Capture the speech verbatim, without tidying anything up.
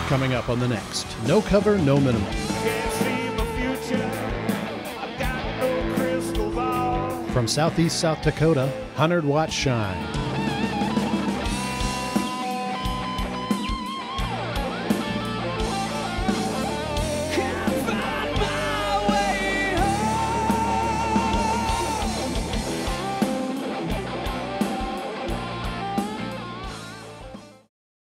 Coming up on the next No Cover, No Minimum. Can't see my future. I've got no crystal ball. From southeast South Dakota, one hundred watt shine.